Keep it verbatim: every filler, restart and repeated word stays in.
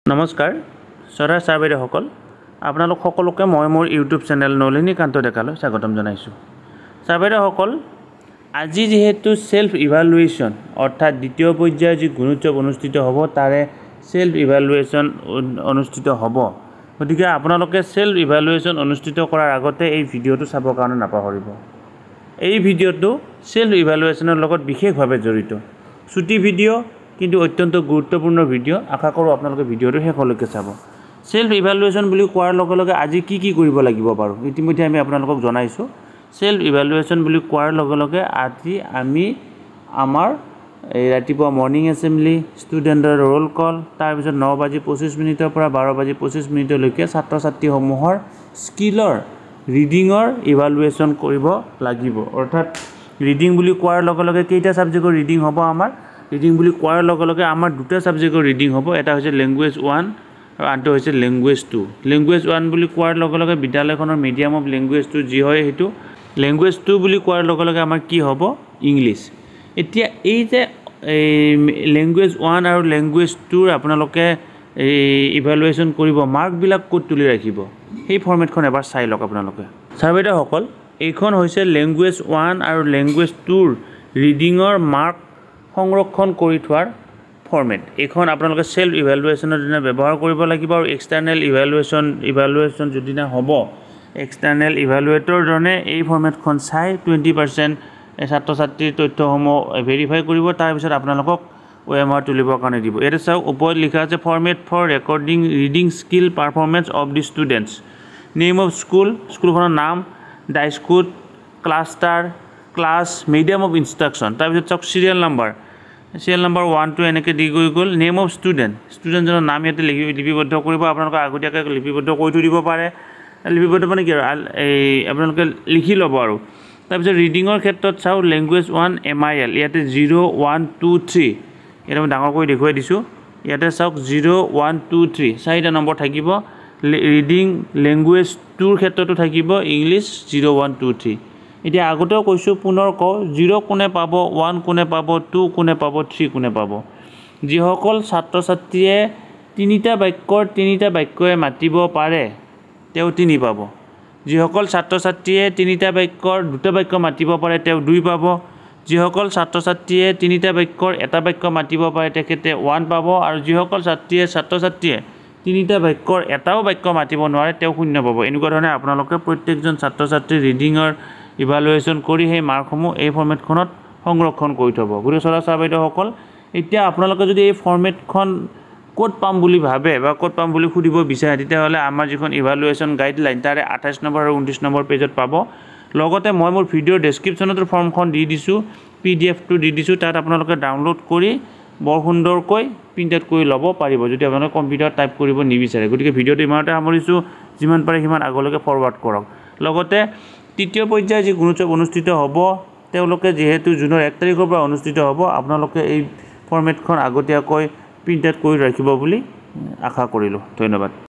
নমস্কাৰ সদায় ছাৰবাইদেউসকল আপোনালোক সকলোকে মই মোৰ ইউটিউব চেনেল নলিনী কান্ত ডেকালৈ স্বাগতম জনাইছোঁ। ছাৰবাইদেউসকল আজি যেহেতু সেলফ ইভালুৱেশ্যন অৰ্থাৎ দ্বিতীয় পৰ্যায়ৰ যি গুণোৎসৱ অনুষ্ঠিত হ'ব তাৰে সেলফ ইভালুৱেশ্যন অনুষ্ঠিত হ'ব, গতিকে আপোনালোকে সেলফ ইভালুৱেশ্যন অনুষ্ঠিত কৰাৰ আগতে এই ভিডিঅ'টো চাবৰ কাৰণে নাপাহৰিব। এই ভিডিঅ'টো সেলফ ইভালুৱেশ্যনৰ লগত বিশেষভাৱে জড়িত ছুটি ভিডিঅ' কিন্তু অত্যন্ত গুৰুত্বপূৰ্ণ ভিডিঅ'। আশা কৰোঁ আপোনালোকে ভিডিঅ'টো শেষলৈকে চাব। সেলফ ইভালুৱেশ্যন বুলি কোৱাৰ লগে লগে আজি কি কি কৰিব লাগিব বাৰু ইতিমধ্যে আমি আপোনালোকক জনাইছোঁ। সেলফ ইভালুৱেশ্যন বুলি কোৱাৰ লগে লগে আজি আমি আমাৰ এই ৰাতিপুৱা মৰ্ণিং এছেম্বলি, ষ্টুডেণ্টৰ ৰোল কল, তাৰপিছত ন বাজি পঁচিছ মিনিটৰ পৰা বাৰ বাজি পঁচিছ মিনিটলৈকে ছাত্ৰ ছাত্ৰীসমূহৰ স্কিলৰ ৰিডিঙৰ ইভালুৱেশ্যন কৰিব লাগিব। অৰ্থাৎ ৰিডিং বুলি কোৱাৰ লগে লগে কেইটা ছাবজেক্টৰ ৰিডিং হ'ব? আমাৰ ৰিডিং বুলি কোৱাৰ লগে লগে আমাৰ দুটা ছাবজেক্টৰ ৰিডিং হ'ব। এটা হৈছে লেংগুৱেজ ওৱান আৰু আনটো হৈছে লেংগুৱেজ টু। লেংগুৱেজ ওৱান বুলি কোৱাৰ লগে লগে বিদ্যালয়খনৰ মিডিয়াম অফ লেংগুৱেজটো যি হয় সেইটো। লেংগুৱেজ টু বুলি কোৱাৰ লগে লগে আমাৰ কি হ'ব? ইংলিছ। এতিয়া এই যে এই লেংগুৱেজ ওৱান আৰু লেংগুৱেজ টুৰ আপোনালোকে এই ইভালুৱেশ্যন কৰিব, মাৰ্কবিলাক ক'ত তুলি ৰাখিব সেই ফৰ্মেটখন এবাৰ চাই লওক আপোনালোকে। ছাৰবাইদেউসকল এইখন হৈছে লেংগুৱেজ ওৱান আৰু লেংগুৱেজ টুৰ ৰিডিঙৰ মাৰ্ক সংৰক্ষণ কৰি থোৱাৰ ফৰ্মেট। এইখন আপোনালোকে সেলফ ইভালুৱেশ্যনৰ দিনা ব্যৱহাৰ কৰিব লাগিব আৰু এক্সটাৰ্নেল ইভালুৱেশ্যন ইভালুৱেশ্যন যিদিনা হ'ব এক্সটাৰ্নেল ইভালুৱেটৰ জনে এই ফৰ্মেটখন চাই টুৱেণ্টি পাৰ্চেণ্ট ছাত্ৰ ছাত্ৰীৰ তথ্যসমূহ ভেৰিফাই কৰিব, তাৰপিছত আপোনালোকক অ' এম আৰ তুলিবৰ কাৰণে দিব। ইয়াতে চাওক ওপৰত লিখা আছে format for recording reading skill performance of the students, name of school, স্কুলখনৰ নাম, the school, cluster, class, medium of instruction, তাৰপিছত চাওক serial number, serial number one two এনেকৈ দি গৈ গ'ল। নেম অফ ষ্টুডেণ্ট, ষ্টুডেণ্টজনৰ নাম ইয়াতে লিপি লিপিবদ্ধ কৰিব। আপোনালোকে আগতীয়াকৈ লিপিবদ্ধ কৰি থৈ দিব পাৰে। লিপিবদ্ধ মানে কি আৰু এই আপোনালোকে লিখি ল'ব আৰু। তাৰপিছত ৰিডিঙৰ ক্ষেত্ৰত চাওক language one M I L, ইয়াতে জিৰ' ওৱান টু থ্ৰী, ইয়াতে মই ডাঙৰ কৰি দেখুৱাই দিছোঁ। ইয়াতে চাওক জিৰ' ওৱান টু থ্ৰী চাৰিটা নম্বৰ থাকিব। ৰিডিং লেংগুৱেজ টুৰ ক্ষেত্ৰতো থাকিব English zero' one two three. এতিয়া আগতেও কৈছোঁ পুনৰ কওঁ, জিৰ' কোনে পাব, ওৱান কোনে পাব, টু কোনে পাব, থ্ৰী কোনে পাব? যিসকল ছাত্ৰ ছাত্ৰীয়ে তিনিটা বাক্যৰ তিনিটা বাক্যই মাতিব পাৰে তেওঁ তিনি পাব। যিসকল ছাত্ৰ ছাত্ৰীয়ে তিনিটা বাক্যৰ দুটা বাক্য মাতিব পাৰে তেওঁ দুই পাব। যিসকল ছাত্ৰ ছাত্ৰীয়ে তিনিটা বাক্যৰ এটা বাক্য মাতিব পাৰে তেখেতে ওৱান পাব। আৰু যিসকল ছাত্ৰীয়ে ছাত্ৰ ছাত্ৰীয়ে তিনিটা বাক্যৰ এটাও বাক্য মাতিব নোৱাৰে তেওঁ শূন্য পাব। এনেকুৱা ধৰণে আপোনালোকে প্ৰত্যেকজন ছাত্ৰ ছাত্ৰীৰ ৰিডিঙৰ ইভালুৱেশ্যন কৰি সেই মাৰ্কসমূহ এই ফৰ্মেটখনত সংৰক্ষণ কৰি থ'ব। গতিকে চৰা ছাৰবাইদেউসকল এতিয়া আপোনালোকে যদি এই ফৰ্মেটখন ক'ত পাম বুলি ভাবে বা ক'ত পাম বুলি সুধিব বিচাৰে তেতিয়াহ'লে আমাৰ যিখন ইভালুৱেশ্যন গাইডলাইন তাৰে আঠাইছ নম্বৰ আৰু ঊনত্ৰিছ নম্বৰ পেজত পাব। লগতে মই মোৰ ভিডিঅ'ৰ ডেছক্ৰিপশ্যনতো ফৰ্মখন দি দিছোঁ, পি ডি এফটো দি দিছোঁ। তাত আপোনালোকে ডাউনলোড কৰি বৰ সুন্দৰকৈ প্ৰিণ্ট আউট কৰি ল'ব পাৰিব যদি আপোনালোকে কম্পিউটাৰত টাইপ কৰিব নিবিচাৰে। গতিকে ভিডিঅ'টো ইমানতে সামৰিছোঁ, যিমান পাৰে সিমান আগলৈকে ফৰৱাৰ্ড কৰক। লগতে তৃতীয় পৰ্যায়ৰ যি গুণোৎসৱ অনুষ্ঠিত হ'ব তেওঁলোকে যিহেতু জুনৰ এক তাৰিখৰ পৰা অনুষ্ঠিত হ'ব, আপোনালোকে এই ফৰ্মেটখন আগতীয়াকৈ প্ৰিণ্ট আউট কৰি ৰাখিব বুলি আশা কৰিলোঁ। ধন্যবাদ।